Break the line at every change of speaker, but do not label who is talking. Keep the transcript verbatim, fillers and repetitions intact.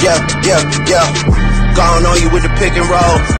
yeah, yeah, yeah. Gone on you with the pick and roll.